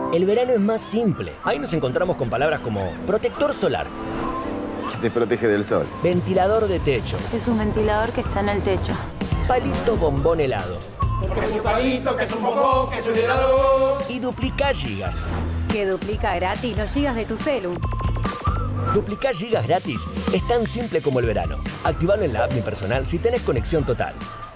El verano es más simple. Ahí nos encontramos con palabras como protector solar, Que te protege del sol. ventilador de techo, Es un ventilador que está en el techo. palito bombón helado Que es un palito, que es un bombón, que es un helado. y duplica gigas. Que duplica gratis los gigas de tu celu. Duplicar gigas gratis es tan simple como el verano. Activalo en la app Mi Personal si tenés conexión total.